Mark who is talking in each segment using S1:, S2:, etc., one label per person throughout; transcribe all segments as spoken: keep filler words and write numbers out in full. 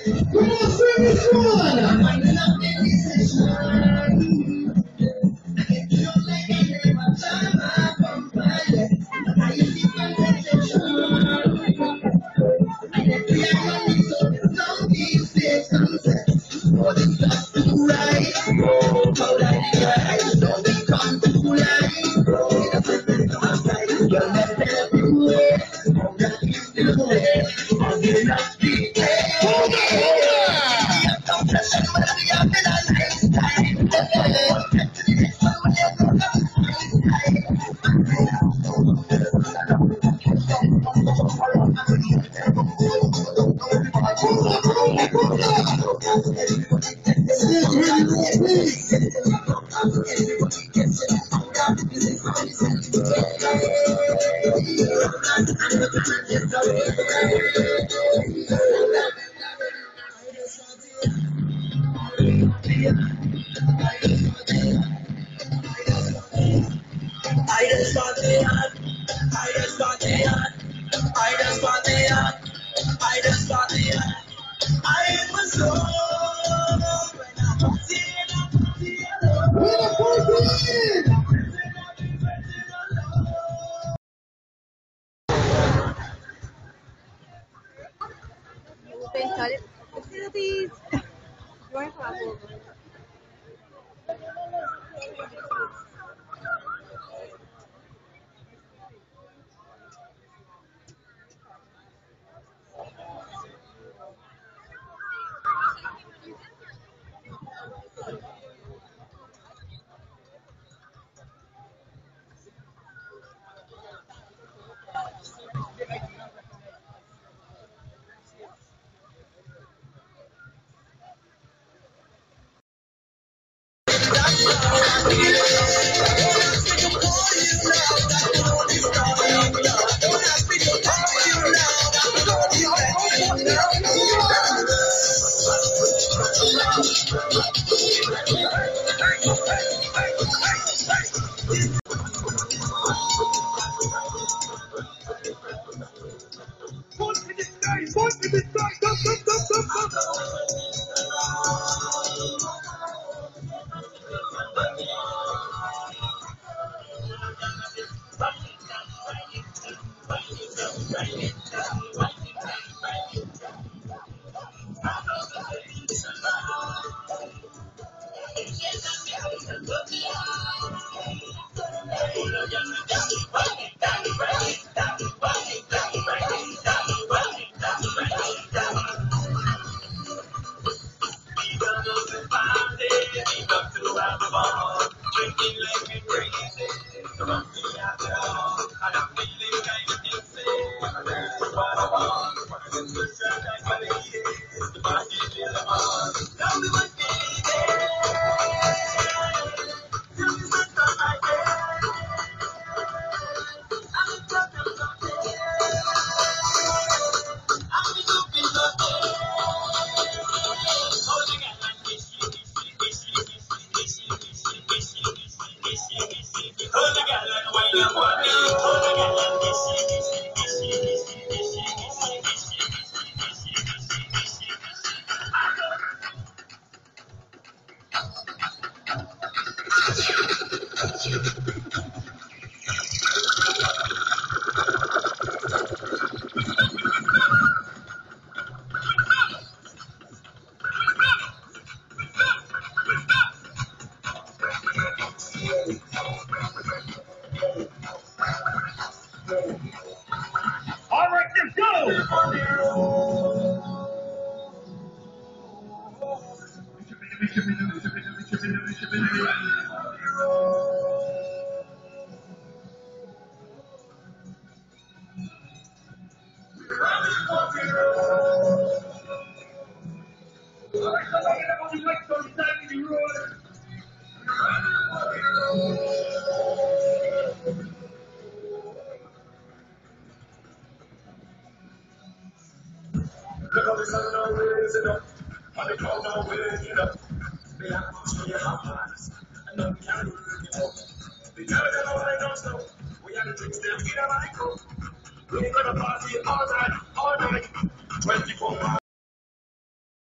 S1: Come on, sing this one. I just want the yacht. I just want the yacht. I just want the yacht. I just want the yacht. I was so when I was in
S2: Pensar facilities. Join class.
S1: We're gonna party all night, all night, twenty-four hours.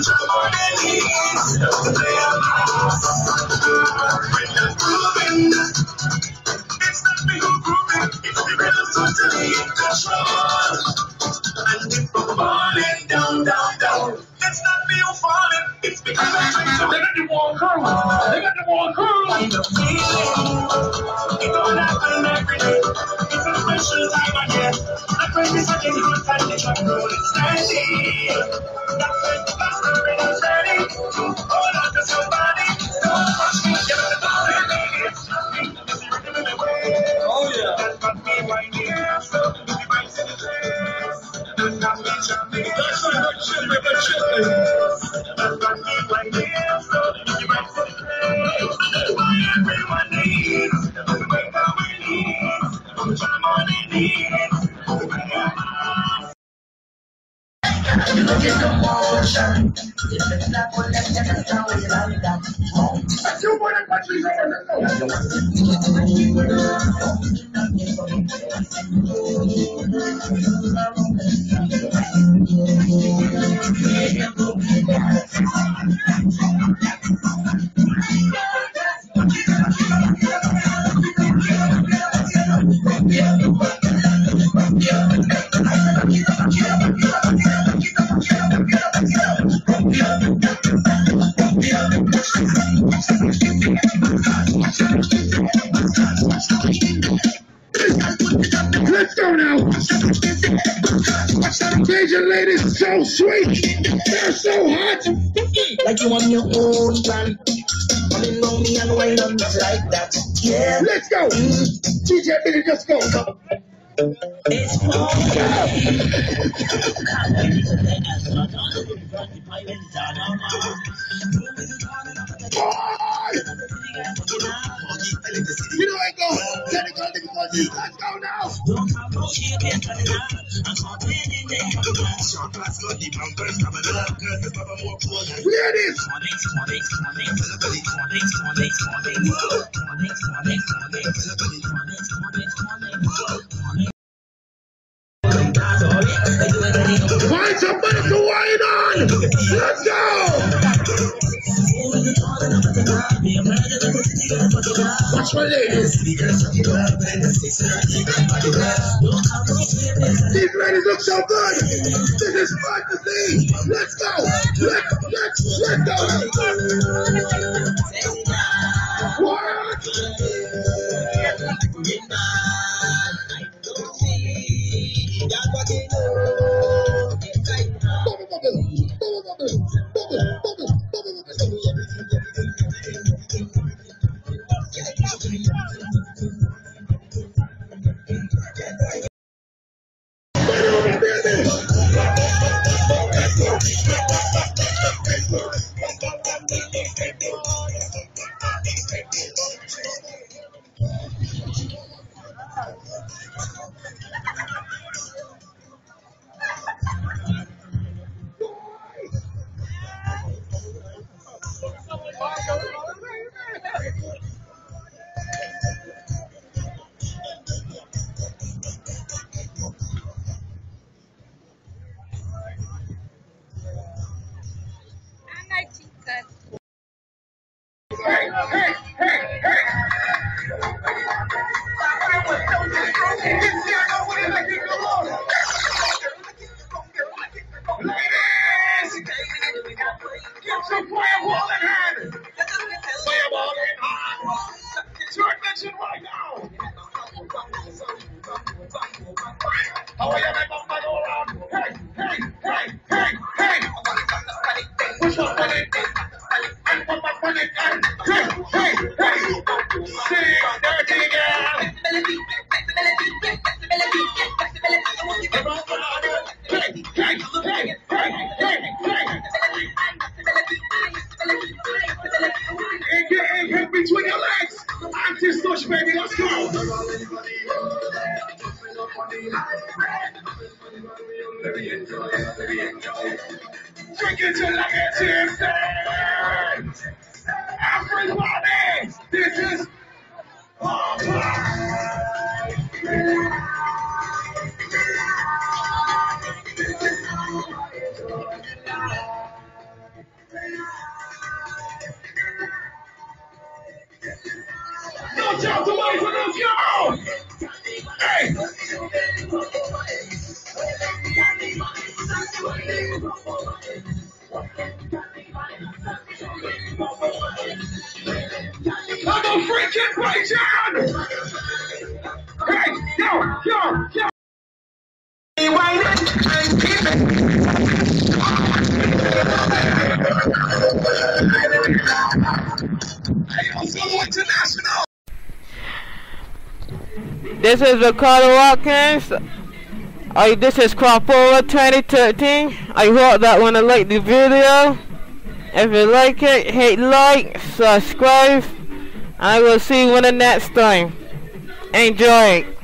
S1: It's not me who grew it, it's the rhythm totally in control. And if we're falling down, down, down, it's not me who falling, it's because I'm trying to let the wall come. They got the wall come. And the feeling, it don't happen every day. It's a special time of year. I pray this again, hot and it's a rolling steady. That's when the last time I'm steady. Hold on to somebody, don't push me, give it a ball and it's nothing. Oh yeah. That's got me right here, so you might see the place. That's got me jumping. That's what I'm chilling, but chilling. That's got me right here, so you might see the place. That's why everyone needs the way that we need. The time on it needs. Look at the motion. It's not one that can sound like that. You want to watch me Let's go now. These ladies so sweet. They're so hot. Like you on your own plan. Coming on me and wine on me like that. Yeah. Let's go. D J Billy, let's go. It's you know I go. Let it go, let it go. Let's go now. Ladies. Find somebody to wine on. Let's go. Watch my ladies. These ladies look so good. This is fun to see. Let's go. Let's, let's, let's go. What? Drink it till I get tipsy. Everybody, this is I'm a freaking Brighton! Hey, yo, yo, yo! Rewind it and keep it. Hey, also international!
S3: This is Ricardo Watkins. Uh, this is Crawford twenty thirteen. I hope that when I like the video. If you like it, hit like, subscribe, and I will see you in the next time. Enjoy.